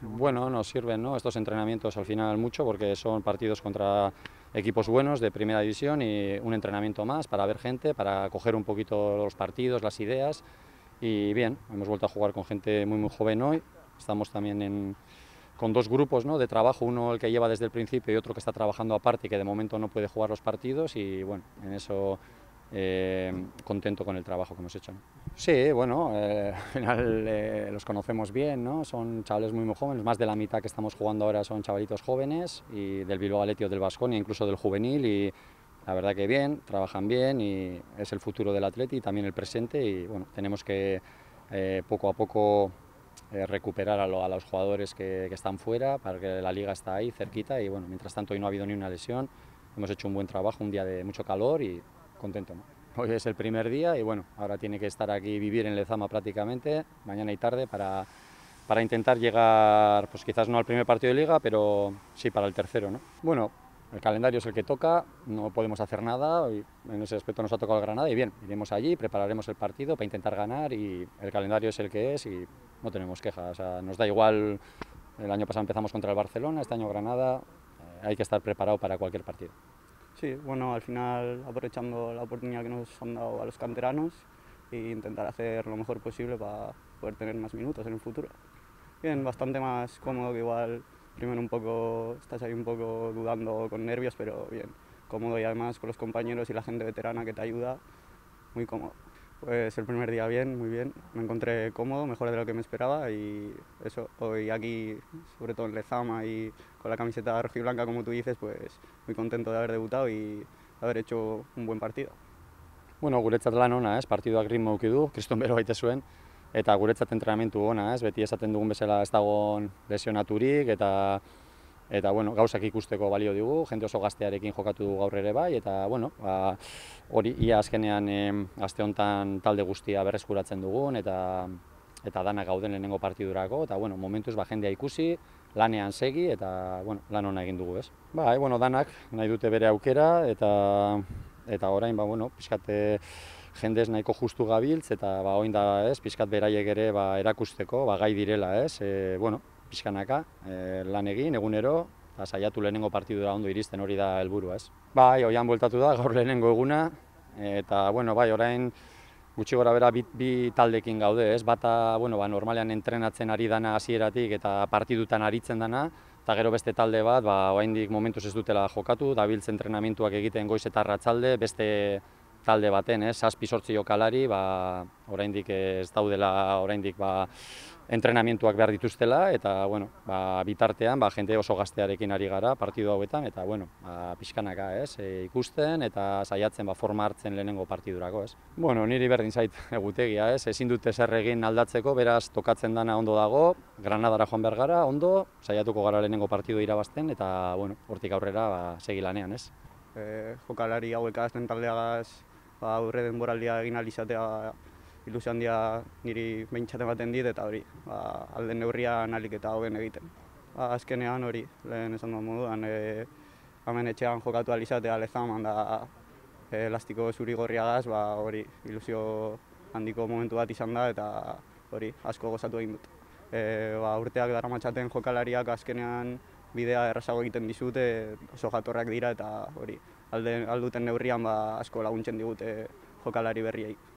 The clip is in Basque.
Bueno, nos sirven, ¿no?, estos entrenamientos al final mucho porque son partidos contra equipos buenos de primera división y un entrenamiento más para ver gente, para coger un poquito los partidos, las ideas y bien, hemos vuelto a jugar con gente muy joven hoy, estamos también con dos grupos, ¿no?, de trabajo, uno el que lleva desde el principio y otro que está trabajando aparte y que de momento no puede jugar los partidos y bueno, en eso contento con el trabajo que hemos hecho, ¿no? Sí, bueno, al final los conocemos bien, ¿no? Son chavales muy jóvenes, más de la mitad que estamos jugando ahora son chavalitos jóvenes y del Bilbao Athletic o del Baskonia, incluso del juvenil y la verdad que bien, trabajan bien y es el futuro del Athletic y también el presente y bueno, tenemos que poco a poco recuperar a los jugadores que están fuera, para que la liga está ahí cerquita y bueno, mientras tanto hoy no ha habido ni una lesión, hemos hecho un buen trabajo, un día de mucho calor y contento, ¿no? Hoy es el primer día y bueno, ahora tiene que estar aquí, vivir en Lezama prácticamente, mañana y tarde, para intentar llegar, pues quizás no al primer partido de liga, pero sí para el tercero, ¿no? Bueno, el calendario es el que toca, no podemos hacer nada, y en ese aspecto nos ha tocado el Granada y bien, iremos allí, prepararemos el partido para intentar ganar y el calendario es el que es y no tenemos quejas, o sea, nos da igual, el año pasado empezamos contra el Barcelona, este año Granada, hay que estar preparado para cualquier partido. Sí, bueno, al final aprovechando la oportunidad que nos han dado a los canteranos e intentar hacer lo mejor posible para poder tener más minutos en el futuro. Bien, bastante más cómodo que igual primero un poco, estás ahí un poco dudando con nervios, pero bien, cómodo y además con los compañeros y la gente veterana que te ayuda, muy cómodo. Pues el primer día bien, muy bien, me encontré cómodo, mejor de lo que me esperaba y eso, hoy aquí, sobre todo en Lezama y con la camiseta rojiblanca como tú dices, pues muy contento de haber debutado y haber hecho un buen partido. Bueno, guretzat lan ona, partiduak ritmo eduki du, kriston bero baite zuen, eta guretzat entrenamentu ona, beti esaten dugun bezala ez dagoen lesionaturik, eta bueno, gauzak ikusteko balio digu, jende oso gaztearekin jokatu du gaur ere bai, eta bueno, hori ia azkenean aste honetan talde guztia berreskuratzen dugun, eta danak gauden lehenengo partidurako, eta bueno, momentuz jendea ikusi, lanean segi, eta bueno, lan ona egin dugu, ez? Bai, bueno, danak nahi dute bere aukera, eta orain, bueno, pixkat jendez nahiko justu gabiltz, eta orain da, pixkat beraiek ere erakusteko, gai direla, bueno, pixkanaka, lan egin, egunero, eta saiatu lehenengo partidura ondo iristen, hori da helburua, ez? Bai, oian bueltatu da, gaur lehenengo eguna, eta, bueno, bai, orain gutxi gora bera bi taldekin gaude, ez? Bata, bueno, normalean entrenatzen ari dana hasieratik eta partidutan aritzen dana, eta gero beste talde bat, oraindik momentuz ez dutela jokatu, dabiltz entrenamentuak egiten goiz eta arratsalde, beste talde baten, 7-8 jokalari, oraindik ez daudela, oraindik entrenamentuak behar dituztela, eta, bueno, bitartean, jende oso gaztearekin ari gara partidu hauetan, eta, bueno, pixkanaka, ikusten, eta saiatzen forma hartzen lehenengo partidurako, ez? Bueno, niri berdin zait egutegia, ezin dute zer egin aldatzeko, beraz tokatzen dana ondo dago, Granadara joan behar gara, ondo, saiatuko gara lehenengo partidu irabazten, eta, bueno, hortik aurrera, segi lanean, ez? Jokalari hauek azten taldeagaz, aurre denboraldia egin alizatea ilusio handia niri behintzat ematen dit, eta hori, alden neurrian alik eta hoben egiten. Azkenean hori, lehen esan duen moduan, hemen etxean jokatu alizatea Lezaman da elastiko zuri-gorriagaz, hori ilusio handiko momentu bat izan da, eta hori asko gozatu egin dut. Urteak daramatzaten jokalariak azkenean bidea errazago egiten dizute, oso jatorrak dira, eta hori alduten neurrian asko laguntzen digute jokalari berriei.